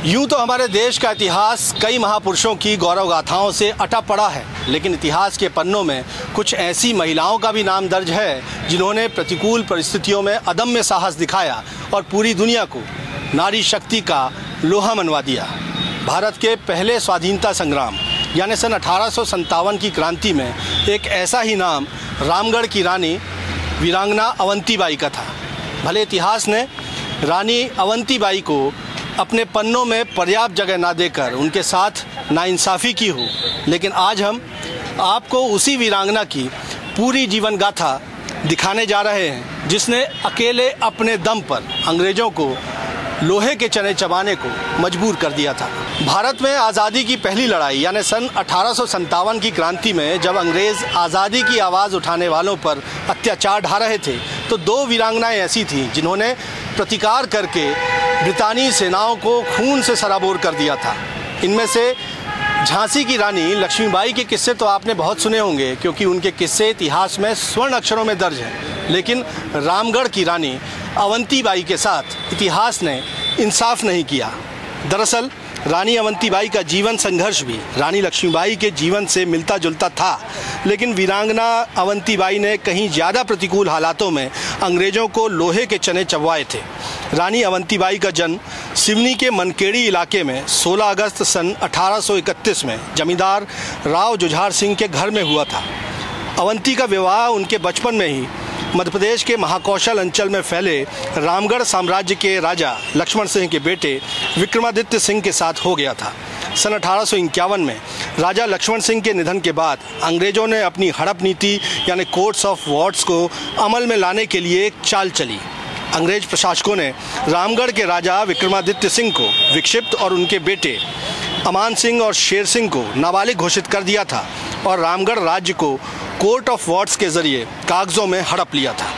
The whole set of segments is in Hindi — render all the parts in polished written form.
यूँ तो हमारे देश का इतिहास कई महापुरुषों की गौरव गाथाओं से अटा पड़ा है, लेकिन इतिहास के पन्नों में कुछ ऐसी महिलाओं का भी नाम दर्ज है जिन्होंने प्रतिकूल परिस्थितियों में अदम्य साहस दिखाया और पूरी दुनिया को नारी शक्ति का लोहा मनवा दिया। भारत के पहले स्वाधीनता संग्राम यानी सन 1857 की क्रांति में एक ऐसा ही नाम रामगढ़ की रानी वीरांगना अवंतीबाई का था। भले इतिहास ने रानी अवंतीबाई को अपने पन्नों में पर्याप्त जगह ना देकर उनके साथ नाइंसाफ़ी की हो, लेकिन आज हम आपको उसी वीरांगना की पूरी जीवन गाथा दिखाने जा रहे हैं जिसने अकेले अपने दम पर अंग्रेज़ों को लोहे के चने चबाने को मजबूर कर दिया था। भारत में आज़ादी की पहली लड़ाई यानी सन 1857 की क्रांति में जब अंग्रेज़ आज़ादी की आवाज़ उठाने वालों पर अत्याचार ढा रहे थे तो दो वीरांगनाएं ऐसी थीं जिन्होंने प्रतिकार करके ब्रितानी सेनाओं को खून से सराबोर कर दिया था। इनमें से झांसी की रानी लक्ष्मीबाई के किस्से तो आपने बहुत सुने होंगे क्योंकि उनके किस्से इतिहास में स्वर्ण अक्षरों में दर्ज हैं, लेकिन रामगढ़ की रानी अवंतीबाई के साथ इतिहास ने इंसाफ नहीं किया। दरअसल रानी अवंतीबाई का जीवन संघर्ष भी रानी लक्ष्मीबाई के जीवन से मिलता जुलता था, लेकिन वीरांगना अवंतीबाई ने कहीं ज़्यादा प्रतिकूल हालातों में अंग्रेज़ों को लोहे के चने चबवाए थे। रानी अवंतीबाई का जन्म सिवनी के मनकेड़ी इलाके में 16 अगस्त सन 1831 में जमींदार राव जुझार सिंह के घर में हुआ था। अवंती का विवाह उनके बचपन में ही मध्य प्रदेश के महाकौशल अंचल में फैले रामगढ़ साम्राज्य के राजा लक्ष्मण सिंह के बेटे विक्रमादित्य सिंह के साथ हो गया था। सन 1851 में राजा लक्ष्मण सिंह के निधन के बाद अंग्रेज़ों ने अपनी हड़प नीति यानी कोर्ट्स ऑफ वॉर्ड्स को अमल में लाने के लिए एक चाल चली। अंग्रेज प्रशासकों ने रामगढ़ के राजा विक्रमादित्य सिंह को विक्षिप्त और उनके बेटे अमान सिंह और शेर सिंह को नाबालिग घोषित कर दिया था और रामगढ़ राज्य को कोर्ट ऑफ वॉर्ड्स के जरिए कागजों में हड़प लिया था।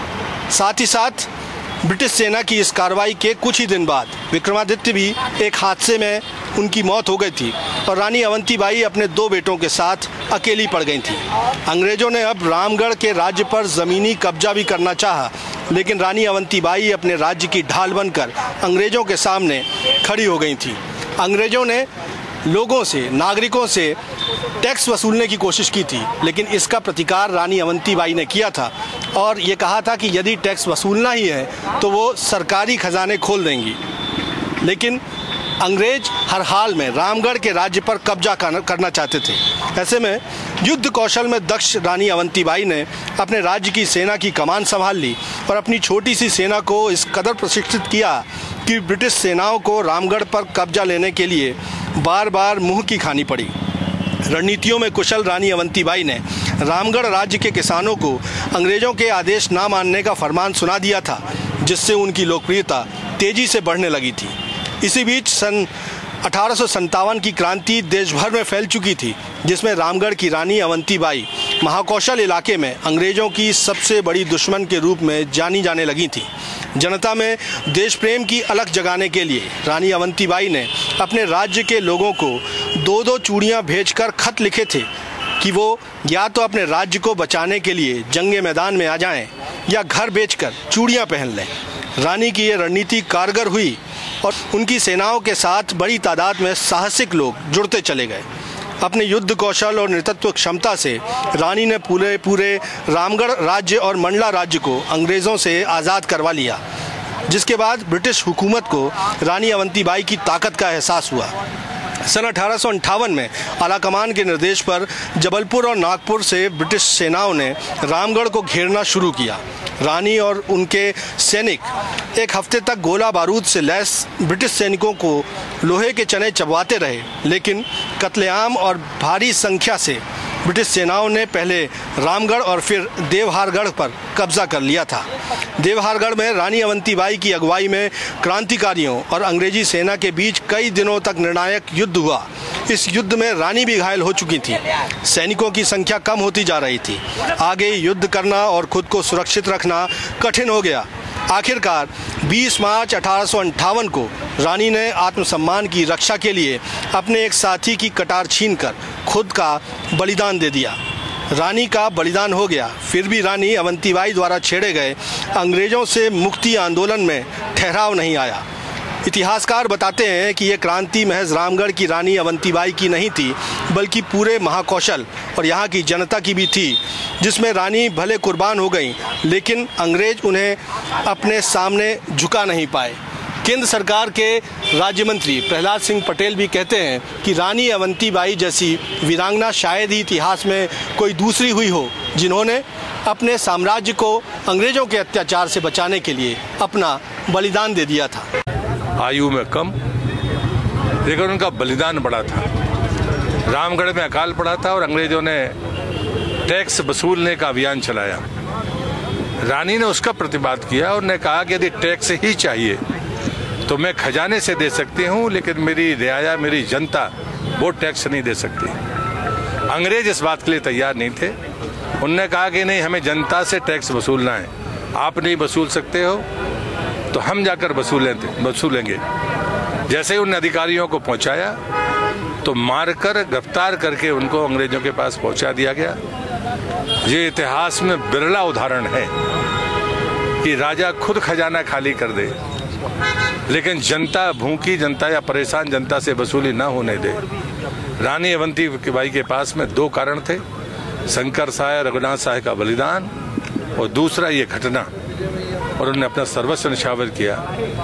साथ ही साथ ब्रिटिश सेना की इस कार्रवाई के कुछ ही दिन बाद विक्रमादित्य भी एक हादसे में उनकी मौत हो गई थी और रानी अवंतीबाई अपने दो बेटों के साथ अकेली पड़ गई थी। अंग्रेज़ों ने अब रामगढ़ के राज्य पर ज़मीनी कब्जा भी करना चाहा, लेकिन रानी अवंतीबाई अपने राज्य की ढाल बनकर अंग्रेज़ों के सामने खड़ी हो गई थी। अंग्रेज़ों ने लोगों से, नागरिकों से टैक्स वसूलने की कोशिश की थी, लेकिन इसका प्रतिकार रानी अवंतीबाई ने किया था और ये कहा था कि यदि टैक्स वसूलना ही है तो वो सरकारी खजाने खोल देंगी। लेकिन अंग्रेज हर हाल में रामगढ़ के राज्य पर कब्जा करना चाहते थे। ऐसे में युद्ध कौशल में दक्ष रानी अवंतीबाई ने अपने राज्य की सेना की कमान संभाल ली और अपनी छोटी सी सेना को इस कदर प्रशिक्षित किया कि ब्रिटिश सेनाओं को रामगढ़ पर कब्जा लेने के लिए बार बार मुँह की खानी पड़ी। रणनीतियों में कुशल रानी अवंतीबाई ने रामगढ़ राज्य के किसानों को अंग्रेज़ों के आदेश ना मानने का फरमान सुना दिया था, जिससे उनकी लोकप्रियता तेज़ी से बढ़ने लगी थी। इसी बीच सन 1857 की क्रांति देश भर में फैल चुकी थी, जिसमें रामगढ़ की रानी अवंतीबाई महाकौशल इलाके में अंग्रेज़ों की सबसे बड़ी दुश्मन के रूप में जानी जाने लगी थी। जनता में देश प्रेम की अलख जगाने के लिए रानी अवंतीबाई ने अपने राज्य के लोगों को दो दो चूड़ियाँ भेजकर खत लिखे थे कि वो या तो अपने राज्य को बचाने के लिए जंगे मैदान में आ जाएं या घर बेचकर चूड़ियाँ पहन लें। रानी की ये रणनीति कारगर हुई और उनकी सेनाओं के साथ बड़ी तादाद में साहसिक लोग जुड़ते चले गए। अपने युद्ध कौशल और नेतृत्व क्षमता से रानी ने पूरे रामगढ़ राज्य और मंडला राज्य को अंग्रेज़ों से आज़ाद करवा लिया, जिसके बाद ब्रिटिश हुकूमत को रानी अवंतीबाई की ताकत का एहसास हुआ। सन 1858 में आलाकमान के निर्देश पर जबलपुर और नागपुर से ब्रिटिश सेनाओं ने रामगढ़ को घेरना शुरू किया। रानी और उनके सैनिक एक हफ्ते तक गोला बारूद से लैस ब्रिटिश सैनिकों को लोहे के चने चबवाते रहे, लेकिन कत्लेआम और भारी संख्या से ब्रिटिश सेनाओं ने पहले रामगढ़ और फिर देवहारगढ़ पर कब्जा कर लिया था। देवहारगढ़ में रानी अवंतीबाई की अगुवाई में क्रांतिकारियों और अंग्रेजी सेना के बीच कई दिनों तक निर्णायक युद्ध हुआ। इस युद्ध में रानी भी घायल हो चुकी थी। सैनिकों की संख्या कम होती जा रही थी। आगे युद्ध करना और खुद को सुरक्षित रखना कठिन हो गया। आखिरकार 20 मार्च 1858 को रानी ने आत्मसम्मान की रक्षा के लिए अपने एक साथी की कटार छीनकर खुद का बलिदान दे दिया। रानी का बलिदान हो गया, फिर भी रानी अवंतीबाई द्वारा छेड़े गए अंग्रेज़ों से मुक्ति आंदोलन में ठहराव नहीं आया। इतिहासकार बताते हैं कि ये क्रांति महज रामगढ़ की रानी अवंतीबाई की नहीं थी, बल्कि पूरे महाकौशल और यहाँ की जनता की भी थी, जिसमें रानी भले कुर्बान हो गई, लेकिन अंग्रेज उन्हें अपने सामने झुका नहीं पाए। केंद्र सरकार के राज्य मंत्री प्रहलाद सिंह पटेल भी कहते हैं कि रानी अवंतीबाई जैसी वीरांगना शायद ही इतिहास में कोई दूसरी हुई हो, जिन्होंने अपने साम्राज्य को अंग्रेजों के अत्याचार से बचाने के लिए अपना बलिदान दे दिया था। आयु में कम, लेकिन उनका बलिदान बड़ा था। रामगढ़ में अकाल पड़ा था और अंग्रेजों ने टैक्स वसूलने का अभियान चलाया। रानी ने उसका प्रतिवाद किया और ने कहा कि यदि टैक्स ही चाहिए तो मैं खजाने से दे सकती हूँ, लेकिन मेरी रियाया, मेरी जनता वो टैक्स नहीं दे सकती। अंग्रेज इस बात के लिए तैयार नहीं थे। उनने कहा कि नहीं, हमें जनता से टैक्स वसूलना है, आप नहीं वसूल सकते हो तो हम जाकर वसूलेंगे। जैसे ही उन अधिकारियों को पहुंचाया तो मारकर गिरफ्तार करके उनको अंग्रेजों के पास पहुंचा दिया गया। ये इतिहास में बिरला उदाहरण है कि राजा खुद खजाना खाली कर दे, लेकिन जनता, भूखी जनता या परेशान जनता से वसूली न होने दे। रानी अवंतीबाई के पास में दो कारण थे, शंकर साय, रघुनाथ साय का बलिदान और दूसरा ये घटना, और उन्होंने अपना सर्वस्व न्यौछावर किया।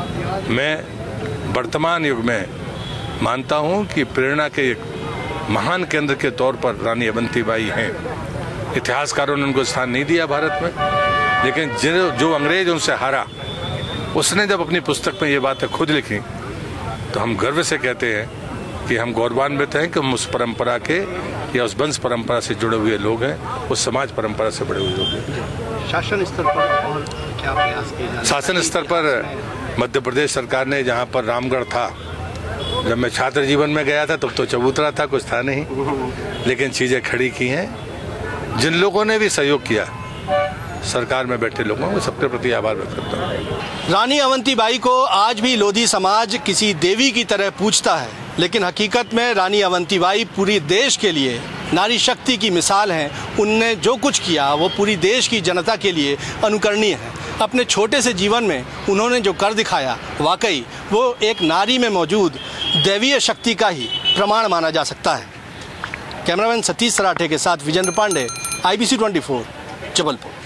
मैं वर्तमान युग में मानता हूँ कि प्रेरणा के एक महान केंद्र के तौर पर रानी अवंतीबाई हैं। इतिहासकारों ने उनको स्थान नहीं दिया भारत में, लेकिन जो अंग्रेज उनसे हारा, उसने जब अपनी पुस्तक में ये बातें खुद लिखी तो हम गर्व से कहते हैं कि हम गौरवान्वित हैं कि हम उस परंपरा के या उस वंश परंपरा से जुड़े हुए लोग हैं, उस समाज परंपरा से बड़े हुए लोग हैं। शासन स्तर पर और क्या प्रयास किए जा रहे हैं? शासन स्तर पर मध्य प्रदेश सरकार ने, जहाँ पर रामगढ़ था, जब मैं छात्र जीवन में गया था तब तो चबूतरा था, कुछ था नहीं, लेकिन चीजें खड़ी की हैं। जिन लोगों ने भी सहयोग किया, सरकार में बैठे लोगों को सबके प्रति आभार व्यक्त करता हूँ। रानी अवंतीबाई को आज भी लोधी समाज किसी देवी की तरह पूजता है, लेकिन हकीकत में रानी अवंतीबाई पूरी देश के लिए नारी शक्ति की मिसाल हैं। उनने जो कुछ किया वो पूरी देश की जनता के लिए अनुकरणीय है। अपने छोटे से जीवन में उन्होंने जो कर दिखाया, वाकई वो एक नारी में मौजूद दैवीय शक्ति का ही प्रमाण माना जा सकता है। कैमरामैन सतीश सराठे के साथ विजेंद्र पांडे, IBC 24, जबलपुर।